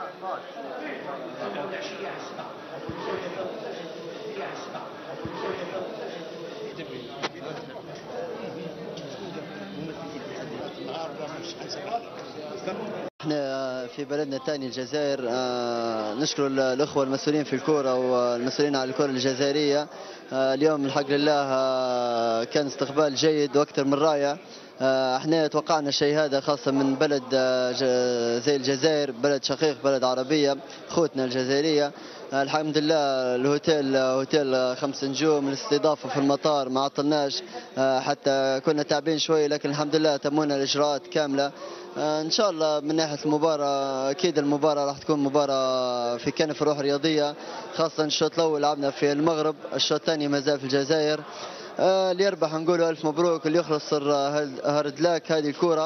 احنا في بلدنا الثاني الجزائر، نشكر الاخوه المسؤولين في الكوره والمسؤولين على الكوره الجزائريه. اليوم الحق لله كان استقبال جيد واكثر من رائع. احنا توقعنا الشيء هذا، خاصه من بلد زي الجزائر، بلد شقيق، بلد عربيه، اخوتنا الجزائريه. الحمد لله الهوتيل هوتيل 5 نجوم، الاستضافه في المطار ما عطلناش، حتى كنا تعبين شوي، لكن الحمد لله تمونا الاجراءات كامله. ان شاء الله من ناحيه المباراه، اكيد المباراه راح تكون مباراه في كنف روح رياضيه، خاصه الشوط الاول لعبنا في المغرب، الشوط الثاني ما زال في الجزائر. اللي يربح نقوله الف مبروك، اللي يخسر هارد لاك. هذه الكوره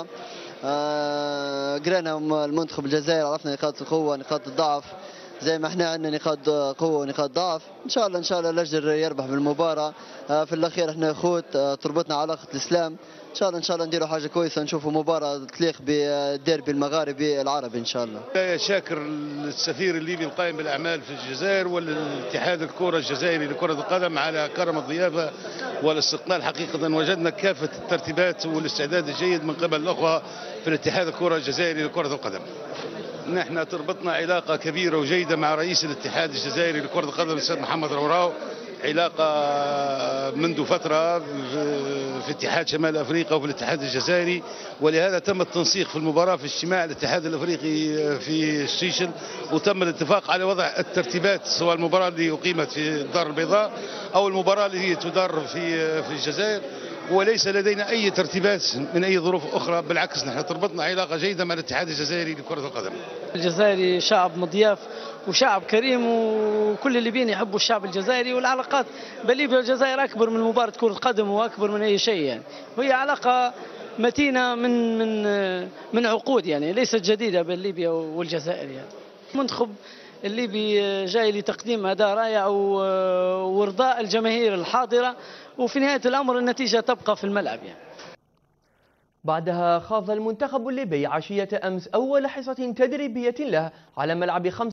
قرينا المنتخب الجزائر، عرفنا نقاط القوه نقاط الضعف، زي ما احنا عندنا نقاط قوه ونقاط ضعف. ان شاء الله الاجر يربح بالمباراه. في الاخير احنا اخوت، تربطنا علاقه الاسلام. ان شاء الله نديروا حاجه كويسه، نشوفوا مباراه تليق بالديربي المغاربي العربي ان شاء الله. شاكر السفير الليبي القائم بالاعمال في الجزائر والاتحاد الكره الجزائري لكره القدم على كرم الضيافه والاستقبال. حقيقه وجدنا كافه الترتيبات والاستعداد الجيد من قبل الاخوه في الاتحاد الكره الجزائري لكره القدم. نحن تربطنا علاقه كبيره وجيده مع رئيس الاتحاد الجزائري لكره القدم الاستاذ محمد روراو، علاقة منذ فترة في اتحاد شمال أفريقيا وفي الاتحاد الجزائري، ولهذا تم التنسيق في المباراة في اجتماع الاتحاد الأفريقي في السيشل، وتم الاتفاق على وضع الترتيبات، سواء المباراة اللي أقيمت في الدار البيضاء أو المباراة اللي هي تدار في الجزائر، وليس لدينا أي ترتيبات من أي ظروف أخرى. بالعكس نحن تربطنا علاقة جيدة مع الاتحاد الجزائري لكرة القدم. الجزائري شعب مضياف وشعب كريم، وكل الليبيين يحبوا الشعب الجزائري، والعلاقات بين ليبيا والجزائر أكبر من مباراة كرة قدم وأكبر من أي شيء يعني، وهي علاقة متينة من عقود يعني، ليست جديدة بين ليبيا والجزائر يعني. المنتخب الليبي جاي لتقديم أداء رائع وارضاء الجماهير الحاضرة، وفي نهاية الأمر النتيجة تبقى في الملعب يعني. بعدها خاض المنتخب الليبي عشية أمس أول حصة تدريبية له على ملعب 5